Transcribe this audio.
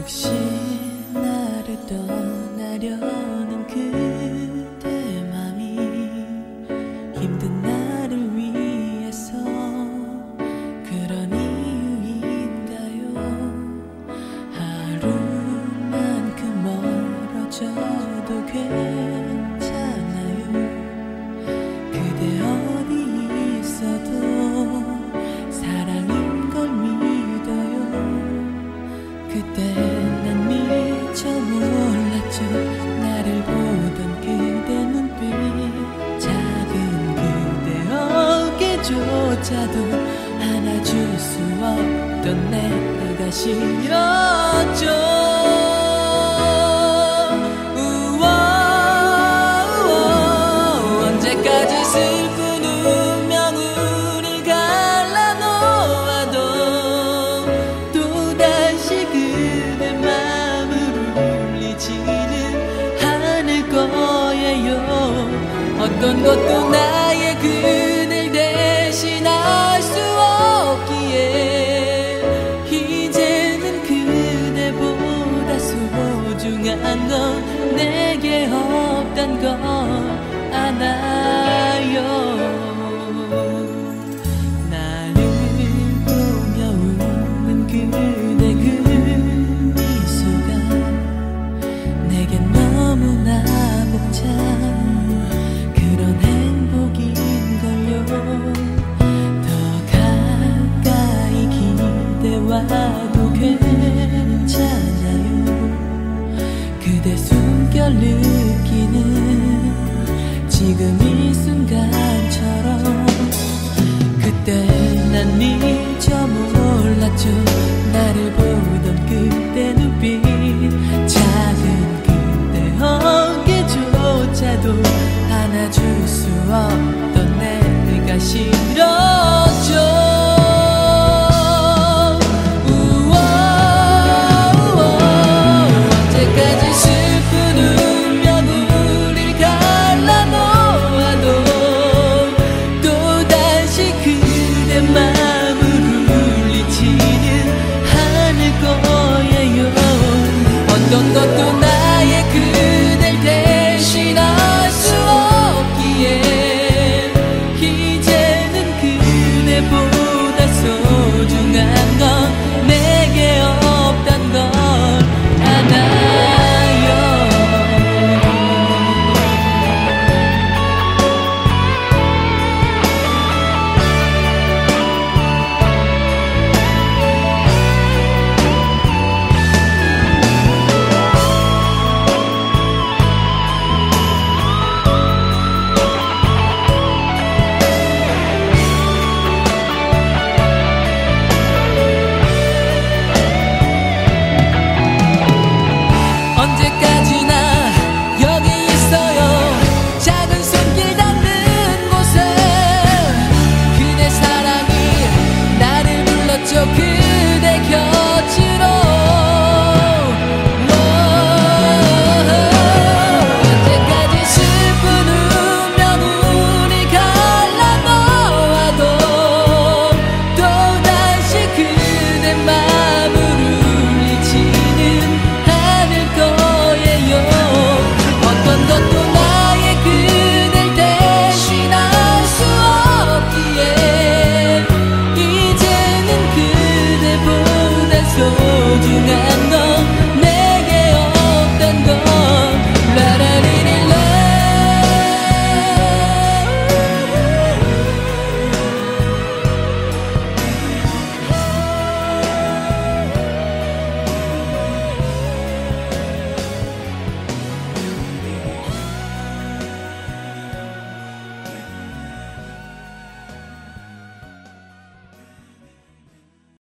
혹시 나를 떠나려는 그대 맘이 힘든 나를 위해서 그런 이유인가요? 하루만큼 멀어져도 괜찮아요. 그대 어디 있어도 사랑인 걸 믿어요. 그때 난 미처 몰랐죠. 나를 보던 그대 눈빛, 작은 그대 어깨조차도 안아줄 수 없던 내가 싫었죠. 언제까지 슬픈 운명을 갈라놓아도 또다시 그대 마음을 울리지는 않을 거예요. 어떤 것도 나의 그댈 대신할 수 없기에 이제는 그대보다 소중한 건 내